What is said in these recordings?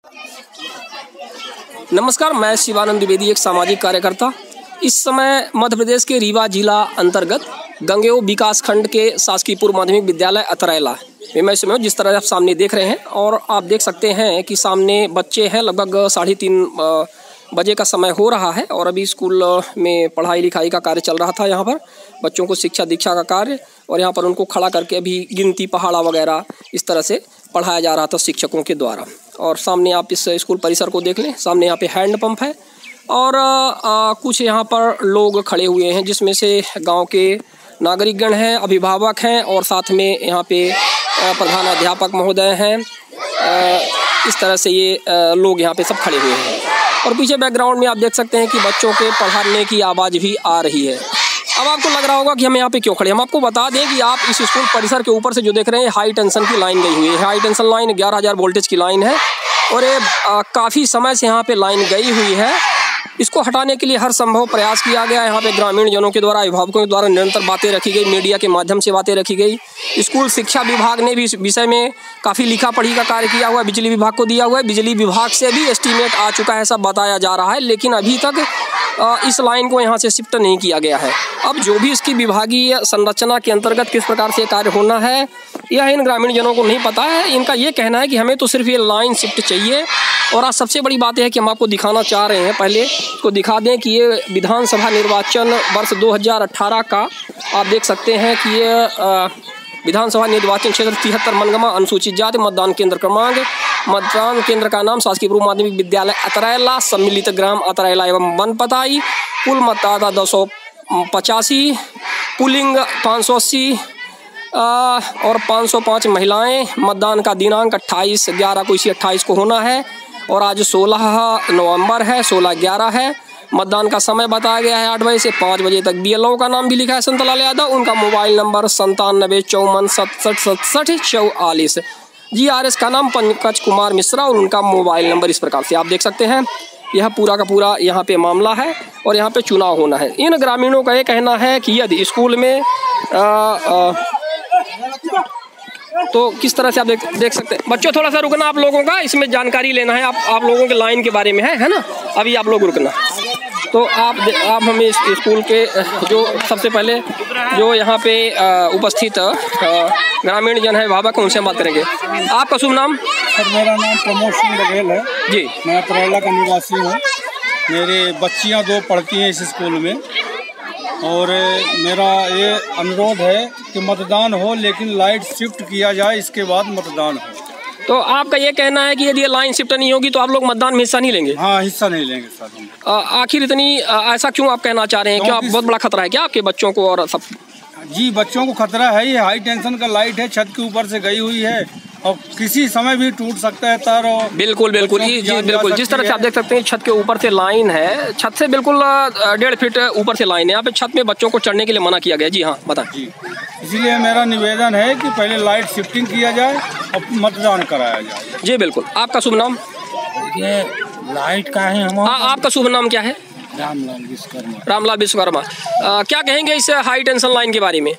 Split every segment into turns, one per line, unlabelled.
नमस्कार, मैं शिवानंद द्विवेदी, एक सामाजिक कार्यकर्ता। इस समय मध्य प्रदेश के रीवा जिला अंतर्गत गंगेओ विकास खंड के शासकीय पूर्व माध्यमिक विद्यालय अतरैला में समय जिस तरह आप सामने देख रहे हैं, और आप देख सकते हैं कि सामने बच्चे हैं। लगभग 3:30 बजे का समय हो रहा है और अभी स्कूल में पढ़ाई लिखाई का कार्य चल रहा था। यहाँ पर बच्चों को शिक्षा दीक्षा का कार्य, और यहाँ पर उनको खड़ा करके अभी गिनती पहाड़ा वगैरह इस तरह से पढ़ाया जा रहा था शिक्षकों के द्वारा। और सामने आप इस स्कूल परिसर को देख लें, सामने यहाँ पे हैंड पंप है और कुछ यहाँ पर लोग खड़े हुए हैं, जिसमें से गांव के नागरिकगण हैं, अभिभावक हैं, और साथ में यहाँ पे प्रधान अध्यापक महोदय हैं। इस तरह से ये लोग यहाँ पे सब खड़े हुए हैं। और पीछे बैकग्राउंड में आप देख सकते हैं कि बच्चों के पढ़ाने की आवाज़ भी आ रही है। अब आपको लग रहा होगा कि हम यहाँ पे क्यों खड़े। हम आपको बता दें कि आप इस स्कूल परिसर के ऊपर से जो देख रहे हैं, हाई टेंशन की लाइन गई हुई है। हाई टेंशन लाइन 11,000 वोल्टेज की लाइन है और ये काफ़ी समय से यहाँ पे लाइन गई हुई है। इसको हटाने के लिए हर संभव प्रयास किया गया। यहाँ पे ग्रामीण जनों के द्वारा, अभिभावकों के द्वारा निरंतर बातें रखी गई, मीडिया के माध्यम से बातें रखी गई। स्कूल शिक्षा विभाग ने भी इस विषय में काफ़ी लिखा पढ़ी का कार्य किया हुआ है, बिजली विभाग को दिया हुआ है। बिजली विभाग से भी एस्टीमेट आ चुका है, सब बताया जा रहा है, लेकिन अभी तक इस लाइन को यहाँ से शिफ्ट नहीं किया गया है। अब जो भी इसकी विभागीय संरचना के अंतर्गत किस प्रकार से कार्य होना है, यह इन ग्रामीण जनों को नहीं पता है। इनका ये कहना है कि हमें तो सिर्फ ये लाइन शिफ्ट चाहिए। और आज सबसे बड़ी बात है कि हम आपको दिखाना चाह रहे हैं, पहले इसको दिखा दें कि ये विधानसभा निर्वाचन वर्ष 2018 का आप देख सकते हैं कि ये विधानसभा निर्वाचन क्षेत्र 73 मनगमा अनुसूचित जाति मतदान केंद्र क्रमांक, मतदान केंद्र का नाम शासकीय पूर्व माध्यमिक विद्यालय अतरैला, सम्मिलित ग्राम अतरैला एवं बनपताई। कुल मतदाता 285, पुलिंग 580 और 505 महिलाएं। मतदान का दिनांक 28/11 को, इसी 28 को होना है और आज 16 नवंबर है, 16/11 है। मतदान का समय बताया गया है 8 बजे से 5 बजे तक। BLO का नाम भी लिखा है संतलाल यादव, उनका मोबाइल नंबर 9754676744। GRS का नाम पंकज कुमार मिश्रा और उनका मोबाइल नंबर इस प्रकार से आप देख सकते हैं। यह पूरा का पूरा यहाँ पे मामला है और यहाँ पे चुनाव होना है। इन ग्रामीणों का ये कहना है कि यदि स्कूल में तो किस तरह से आप देख सकते हैं। बच्चों थोड़ा सा रुकना, आप लोगों का इसमें जानकारी लेना है, आप लोगों के लाइन के बारे में है ना। अभी आप लोग रुकना। तो आप हमें इस स्कूल के जो सबसे पहले जो यहाँ पे उपस्थित ग्रामीण जन है, अभिभावक, उनसे बात करेंगे। आपका शुभ नाम?
सर, मेरा नाम प्रमोद सिंह बघेल है जी। मैं अतरैला का निवासी हूँ। मेरे बच्चियाँ 2 पढ़ती हैं इस स्कूल में, और मेरा ये अनुरोध है कि मतदान हो, लेकिन लाइट शिफ्ट किया जाए, इसके बाद मतदान हो।
तो आपका ये कहना है कि यदि ये लाइन शिफ्ट नहीं होगी तो आप लोग मतदान में हिस्सा नहीं लेंगे?
हाँ, हिस्सा नहीं लेंगे सर।
आखिर इतनी ऐसा क्यों आप कहना चाह रहे हैं? क्या आप बहुत बड़ा खतरा है क्या आपके बच्चों को और सब?
जी, बच्चों को खतरा है। ये हाई टेंशन का लाइट है, छत के ऊपर से गई हुई है और किसी समय भी टूट सकता है तार।
बिल्कुल बिल्कुल जी, बिल्कुल। जिस तरह से आप देख सकते हैं छत के ऊपर से लाइन है, छत से बिल्कुल 1.5 फीट ऊपर से लाइन है। यहाँ पे छत में बच्चों को चढ़ने के लिए मना किया गया। जी हाँ, बताएं
जी। इसीलिए मेरा निवेदन है कि पहले लाइट शिफ्टिंग किया जाए और मतदान कराया जाए।
जी बिल्कुल। आपका शुभ नाम?
ये लाइट का है
आपका शुभ नाम क्या है?
रामलाल विश्वकर्मा।
रामलाल विश्वकर्मा। क्या कहेंगे इस हाई टेंशन लाइन के बारे में?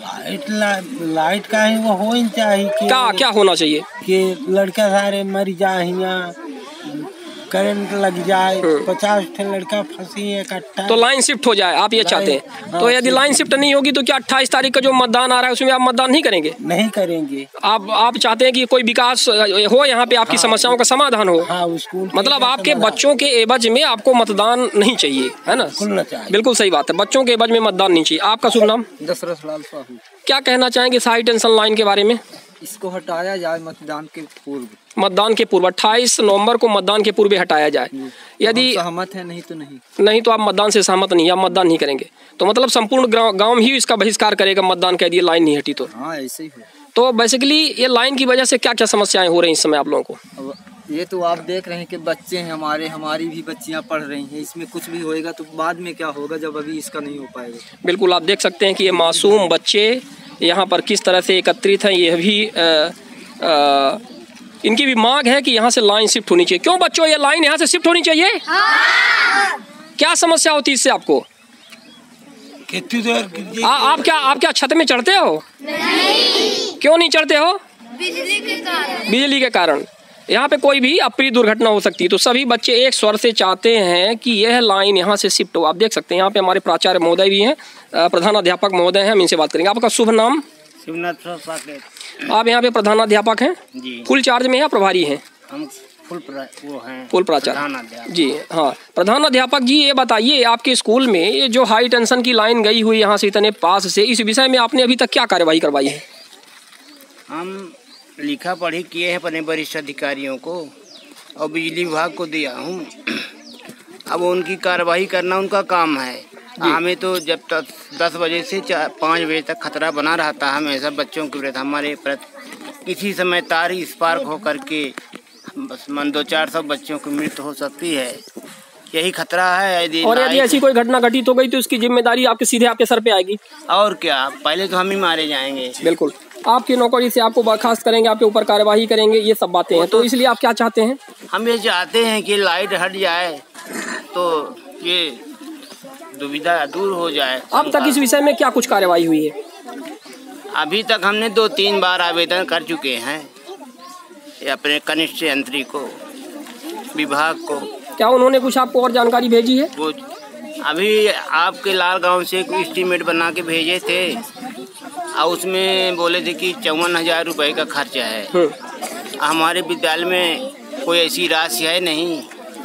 लाइट का है वो हो ही चाहिए कि
क्या होना चाहिए
कि लड़का सारे मर जाए, करंट लग जाए, 50 लड़का फंसी इकट्ठा,
तो लाइन शिफ्ट हो जाए, आप ये चाहते हैं? तो यदि लाइन शिफ्ट नहीं होगी तो क्या 28 तारीख का जो मतदान आ रहा है उसमें आप मतदान नहीं करेंगे?
नहीं करेंगे।
आप चाहते हैं कि कोई विकास हो, यहाँ पे आपकी समस्याओं का समाधान हो?
हाँ, स्कूल
मतलब आपके बच्चों के एवज में आपको मतदान नहीं चाहिए, है ना? बिल्कुल सही बात है, बच्चों के एवज में मतदान नहीं चाहिए। आपका शुभ नाम?
दशरथ लाल साहू।
क्या कहना चाहेंगे इस हाई टेंशन लाइन के बारे में?
इसको हटाया जाए मतदान के पूर्व।
मतदान के पूर्व 28 नवंबर को मतदान के पूर्व हटाया जाए। यदि
सहमत है, नहीं तो
आप मतदान से सहमत नहीं, आप मतदान नहीं करेंगे, तो मतलब संपूर्ण गांव ही इसका बहिष्कार करेगा मतदान कह दिए, लाइन नहीं हटी तो?
हाँ, ऐसे ही है।
तो बेसिकली ये लाइन की वजह से क्या क्या समस्याएं हो रही हैं इस समय आप लोगों को?
अब ये तो आप देख रहे हैं कि बच्चे हैं हमारी भी बच्चियां पढ़ रही हैं। इसमें कुछ भी होएगा तो बाद में क्या होगा जब अभी इसका नहीं हो पाएगा।
बिल्कुल, आप देख सकते हैं कि ये मासूम बच्चे यहाँ पर किस तरह से एकत्रित हैं। ये भी इनकी भी मांग है कि यहाँ से लाइन शिफ्ट होनी चाहिए। क्यों बच्चों, ये लाइन यहाँ से शिफ्ट होनी चाहिए? हाँ। क्या समस्या होती है इससे आपको? आप क्या छत में चढ़ते हो? नहीं। क्यों नहीं चढ़ते हो? बिजली के कारण। यहाँ पे कोई भी अप्रिय दुर्घटना हो सकती है, तो सभी बच्चे एक स्वर से चाहते हैं कि यह लाइन यहाँ से शिफ्ट हो। आप देख सकते हैं यहाँ पे हमारे प्राचार्य महोदय भी हैं, प्रधानाध्यापक महोदय हैं, हम इनसे बात करेंगे। आपका शुभ नाम?
शिवनाथ साकेत।
आप यहाँ पे प्रधानाध्यापक हैं
जी।
फुल चार्ज में या प्रभारी हैं?
हम
फुल प्राचार्य जी। हाँ, प्रधानाध्यापक जी, ये बताइए आपके स्कूल में ये जो हाई टेंशन की लाइन गई हुई यहाँ से इतने पास से, इस विषय में आपने अभी तक क्या कार्यवाही करवाई है?
हम लिखा पढ़ी किए हैं अपने वरिष्ठ अधिकारियों को और बिजली विभाग को दिया हूँ। अब उनकी कार्रवाई करना उनका काम है। हमें तो जब तक 10 बजे से 5 बजे तक खतरा बना रहता है हमेशा बच्चों के विरुद्ध। हमारे किसी समय तार स्पार्क होकर के बस 200-400 बच्चों की मृत्यु हो सकती है, यही खतरा है।
और यदि ऐसी कोई घटना घटित हो गई तो इसकी जिम्मेदारी सीधे आपके सर पे आएगी।
और क्या, पहले तो हम ही मारे जाएंगे।
बिल्कुल, आपकी नौकरी से आपको बर्खास्त करेंगे, आपके ऊपर कार्यवाही करेंगे, ये सब बातें हैं। तो इसलिए आप क्या चाहते हैं?
हम ये चाहते हैं कि लाइट हट जाए तो ये दुविधा दूर हो जाए।
अब तक इस विषय में क्या कुछ कार्यवाही हुई है?
अभी तक हमने 2-3 बार आवेदन कर चुके हैं अपने कनिष्ठ यंत्री को, विभाग को।
क्या उन्होंने कुछ आपको और जानकारी भेजी है?
वो अभी आपके लाल गांव से कोई एस्टीमेट बना के भेजे थे और उसमें बोले थे कि 54,000 रुपये का खर्चा है। हमारे विद्यालय में कोई ऐसी राशि है नहीं।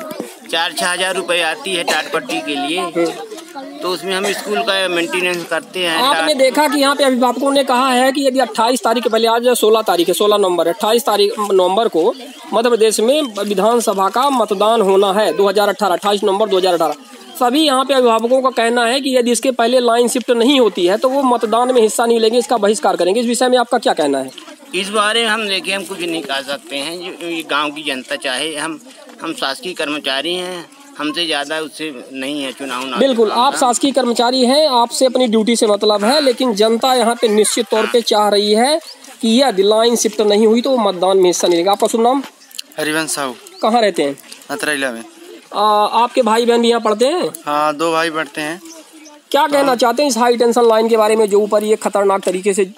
4-6 हज़ार रुपये आती है टाट पट्टी के लिए, तो उसमें हम स्कूल का मेंटेनेंस करते हैं।
आपने देखा कि यहाँ पे अभिभावकों ने कहा है कि यदि 28 तारीख के पहले, आज 16 तारीख है, 16 नवंबर है, 28 नवंबर को मध्य प्रदेश में विधानसभा का मतदान होना है 2018, 28 नवंबर 2018। सभी यहाँ पे अभिभावकों का कहना है कि यदि इसके पहले लाइन शिफ्ट नहीं होती है तो वो मतदान में हिस्सा नहीं लेंगे, इसका बहिष्कार करेंगे। इस विषय में आपका क्या कहना है?
इस बारे में हम देखिए, हम कुछ नहीं कह सकते हैं। ये गाँव की जनता चाहे, हम शासकीय कर्मचारी हैं, हमसे ज़्यादा उससे नहीं है चुनाव।
बिल्कुल, आप शासकीय कर्मचारी हैं, आपसे अपनी ड्यूटी से मतलब है, लेकिन जनता यहाँ पे निश्चित तौर पे चाह रही है कि यदि लाइन शिफ्ट नहीं हुई तो मतदान में हिस्सा नहीं लेगा। आपका शुभ नाम?
हरिवंश साहू।
कहाँ रहते हैं?
अतरैला में।
आपके भाई बहन भी यहाँ पढ़ते हैं?
हाँ, 2 भाई पढ़ते हैं।
क्या कहना चाहते हैं इस हाई टेंशन लाइन के बारे में जो ऊपर ये खतरनाक तरीके से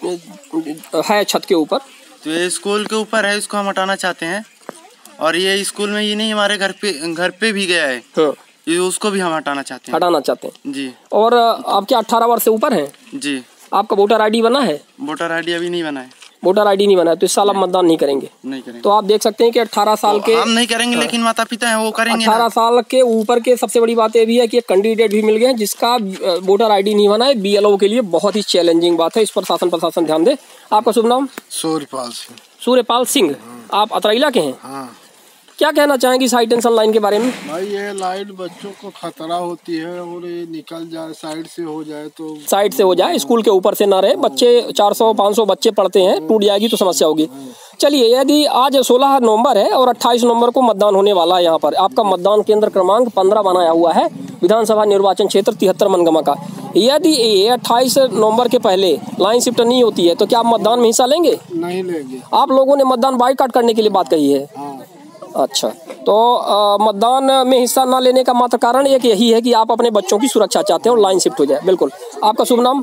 है छत के ऊपर?
तो ये स्कूल के ऊपर है, इसको हम हटाना चाहते हैं। और ये स्कूल में ये नहीं, हमारे घर पे भी गया है। हाँ। ये उसको भी हम हटाना चाहते हैं जी। और
आप क्या 18 वर्ष से ऊपर हैं?
जी।
आपका वोटर ID बना है?
वोटर ID अभी नहीं बना है।
वोटर ID नहीं बना है तो इस साल आप मतदान नहीं करेंगे?
नहीं करेंगे।
तो आप देख सकते हैं कि 18 साल के,
हम नहीं करेंगे लेकिन माता पिता हैं वो करेंगे।
18 साल के ऊपर के सबसे बड़ी बात ये भी है कि एक कैंडिडेट भी मिल गए हैं जिसका वोटर ID नहीं बना है। BLO के लिए बहुत ही चैलेंजिंग बात है, इस पर शासन प्रशासन ध्यान दे। आपका शुभ नाम?
सूर्यपाल सिंह।
सूर्यपाल सिंह, आप अतरैला के हैं?
हाँ।
क्या कहना चाहेंगे इस हाई टेंशन लाइन के बारे में?
भाई ये लाइट बच्चों को खतरा होती है और ये निकल जाए, साइड से हो जाए तो
साइड से हो जाए, स्कूल के ऊपर से ना रहे। बच्चे 400-500 बच्चे पढ़ते हैं, टूट जाएगी तो समस्या होगी। चलिए, यदि आज 16 नवंबर है और 28 नवंबर को मतदान होने वाला है, यहाँ पर आपका मतदान केंद्र क्रमांक 15 बनाया हुआ है, विधानसभा निर्वाचन क्षेत्र 73 मनगमा का। यदि 28 नवंबर के पहले लाइन शिफ्ट नहीं होती है तो क्या आप मतदान में हिस्सा लेंगे?
नहीं लेंगे।
आप लोगों ने मतदान बाइकाट करने के लिए बात कही है। अच्छा, तो मतदान में हिस्सा न लेने का मात्र कारण एक यही है कि आप अपने बच्चों की सुरक्षा चाहते हैं और लाइन शिफ्ट हो जाए। बिल्कुल। आपका शुभ नाम?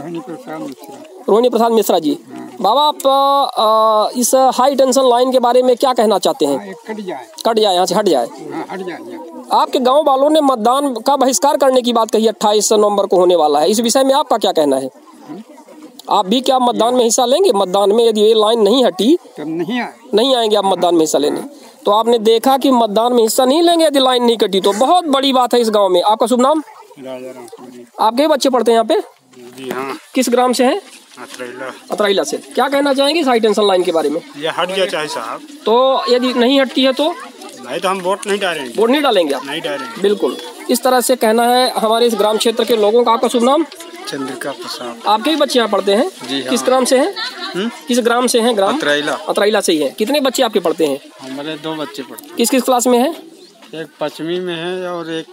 रोहिणी प्रसाद मिश्रा जी। बाबा, आप इस हाई टेंशन लाइन के बारे में क्या कहना चाहते हैं?
कट
जाए, यहाँ से हट जाए। आपके गांव वालों ने मतदान का बहिष्कार करने की बात कही, 28 नवंबर को होने वाला है, इस विषय में आपका क्या कहना है? आप भी क्या मतदान में हिस्सा लेंगे? मतदान में यदि ये लाइन नहीं हटी तो नहीं आएंगे आप मतदान में हिस्सा लेने। तो आपने देखा कि मतदान में हिस्सा नहीं लेंगे यदि लाइन नहीं कटी, तो बहुत बड़ी बात है इस गांव में। आपका शुभ नाम? आपके ही बच्चे पढ़ते हैं यहाँ पे?
जी हाँ।
किस ग्राम से हैं?
अतरैला
से। क्या कहना चाहेंगे इस हाई टेंशन लाइन के बारे में?
ये हट जाए चाहे साहब।
तो यदि नहीं हटती है तो
नहीं, तो हम वोट नहीं डालेंगे।
वोट नहीं डालेंगे आप?
नहीं डालेंगे।
बिल्कुल, इस तरह से कहना है हमारे इस ग्राम क्षेत्र के लोगों का। आपका शुभ नाम?
चंद्रिका प्रसाद।
आपके ही बच्चे यहाँ पढ़ते हैं?
जी हाँ।
किस ग्राम से हैं? किस ग्राम से हैं? ग्राम अतरैला से ही है। कितने बच्चे आपके पढ़ते हैं?
हमारे 2 बच्चे पढ़ते हैं।
किस क्लास में है?
एक 5वीं में है और एक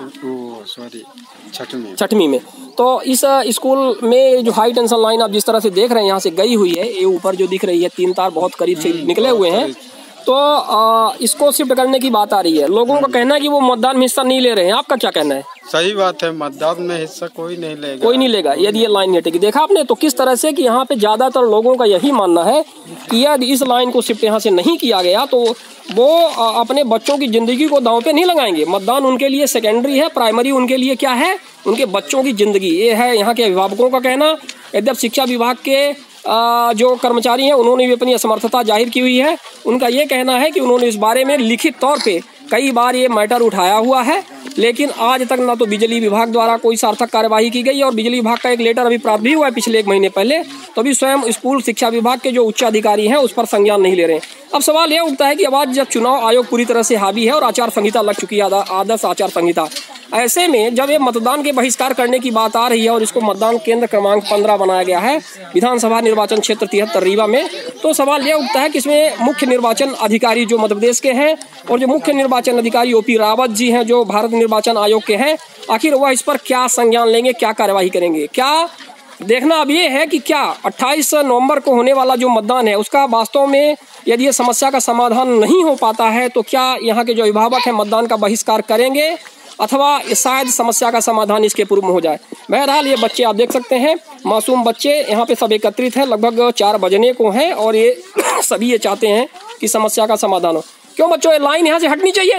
6वीं
में। तो इस स्कूल में जो हाई टेंशन लाइन आप जिस तरह से देख रहे हैं यहाँ से गई हुई है, ये ऊपर जो दिख रही है 3 तार बहुत करीब से निकले हुए हैं, तो इसको शिफ्ट करने की बात आ रही है। लोगों का कहना है कि वो मतदान में हिस्सा नहीं ले रहे हैं। आपका क्या कहना है?
सही बात है, मतदान में हिस्सा कोई नहीं लेगा।
कोई नहीं लेगा यदि ये लाइन नहीं हटेगी। देखा आपने तो किस तरह से कि यहाँ पे ज्यादातर लोगों का यही मानना है कि यदि इस लाइन को शिफ्ट यहाँ से नहीं किया गया तो वो अपने बच्चों की जिंदगी को दांव पे नहीं लगाएंगे। मतदान उनके लिए सेकेंडरी है, प्राइमरी उनके लिए क्या है, उनके बच्चों की जिंदगी। ये है यहाँ के अभिभावकों का कहना। यद्यप शिक्षा विभाग के जो कर्मचारी हैं उन्होंने भी अपनी असमर्थता जाहिर की हुई है। उनका ये कहना है कि उन्होंने इस बारे में लिखित तौर पे कई बार ये मैटर उठाया हुआ है, लेकिन आज तक ना तो बिजली विभाग द्वारा कोई सार्थक कार्यवाही की गई और बिजली विभाग का एक लेटर अभी प्राप्त भी हुआ है पिछले 1 महीने पहले, तो अभी स्वयं स्कूल शिक्षा विभाग के जो उच्च अधिकारी हैं उस पर संज्ञान नहीं ले रहे हैं। अब सवाल यह उठता है कि अब आज जब चुनाव आयोग पूरी तरह से हावी है और आचार संहिता लग चुकी है, आदर्श आचार संहिता, ऐसे में जब ये मतदान के बहिष्कार करने की बात आ रही है और इसको मतदान केंद्र क्रमांक 15 बनाया गया है विधानसभा निर्वाचन क्षेत्र 73 रीवा में, तो सवाल यह उठता है कि इसमें मुख्य निर्वाचन अधिकारी जो मध्य प्रदेश के हैं और जो मुख्य निर्वाचन अधिकारी OP रावत जी हैं जो भारत निर्वाचन आयोग के हैं, आखिर वह इस पर क्या संज्ञान लेंगे, क्या कार्यवाही करेंगे। क्या देखना अब ये है कि क्या 28 नवंबर को होने वाला जो मतदान है उसका वास्तव में यदि ये समस्या का समाधान नहीं हो पाता है तो क्या यहाँ के जो अभिभावक हैं मतदान का बहिष्कार करेंगे अथवा शायद समस्या का समाधान इसके पूर्व में हो जाए। बहरहाल ये बच्चे आप देख सकते हैं, मासूम बच्चे यहाँ पे सब एकत्रित हैं, लगभग 4 बजने को हैं और ये सभी ये चाहते हैं कि समस्या का समाधान हो। क्यों बच्चों, ये लाइन यहाँ से हटनी चाहिए?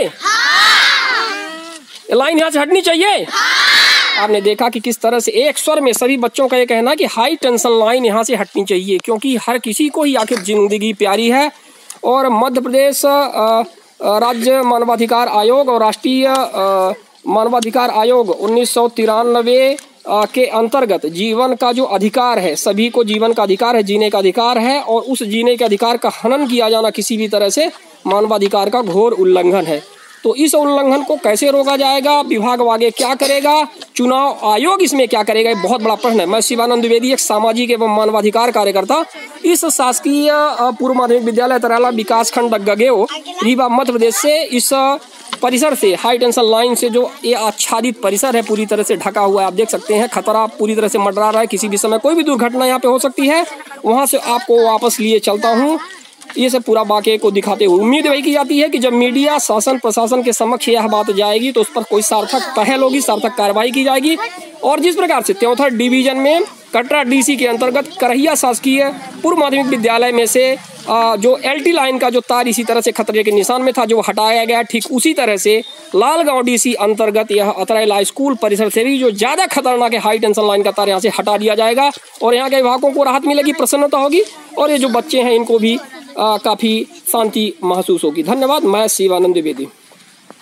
ये लाइन यहाँ से हटनी चाहिए। आपने देखा कि किस तरह से एक स्वर में सभी बच्चों का ये कहना कि हाई टेंशन लाइन यहाँ से हटनी चाहिए, क्योंकि हर किसी को ही आखिर जिंदगी प्यारी है। और मध्य प्रदेश राज्य मानवाधिकार आयोग और राष्ट्रीय मानवाधिकार आयोग 1993 के अंतर्गत जीवन का जो अधिकार है, सभी को जीवन का अधिकार है, जीने का अधिकार है, और उस जीने के अधिकार का हनन किया जाना किसी भी तरह से मानवाधिकार का घोर उल्लंघन है। तो इस उल्लंघन को कैसे रोका जाएगा, विभाग आगे क्या करेगा, चुनाव आयोग इसमें क्या करेगा, ये बहुत बड़ा प्रश्न है। मैं शिवानंद द्विवेदी, एक सामाजिक एवं मानवाधिकार कार्यकर्ता, इस शासकीय पूर्व माध्यमिक विद्यालय तराला विकासखंड गगेओ रीवा मध्य प्रदेश से इस परिसर से हाई टेंशन लाइन से जो ये आच्छादित परिसर है पूरी तरह से ढका हुआ है। आप देख सकते हैं खतरा पूरी तरह से मंडरा रहा है, किसी भी समय कोई भी दुर्घटना यहाँ पे हो सकती है। वहाँ से आपको वापस लिए चलता हूँ ये सब पूरा वाक़े को दिखाते हुए। उम्मीद वही की जाती है कि जब मीडिया शासन प्रशासन के समक्ष यह बात जाएगी तो उस पर कोई सार्थक पहल होगी, सार्थक कार्रवाई की जाएगी। और जिस प्रकार से 74 डिवीजन में कटरा DC के अंतर्गत करहिया शासकीय पूर्व माध्यमिक विद्यालय में से जो LT लाइन का जो तार इसी तरह से खतरे के निशान में था जो हटाया गया, ठीक उसी तरह से लालगांव DC अंतर्गत यह अतरैला स्कूल परिसर से भी जो ज़्यादा खतरनाक है हाई टेंशन लाइन का तार यहाँ से हटा दिया जाएगा और यहाँ के अभिभावकों को राहत मिलेगी, प्रसन्नता होगी और ये जो बच्चे हैं इनको भी काफ़ी शांति महसूस होगी। धन्यवाद। मैं शिवानंद द्विवेदी।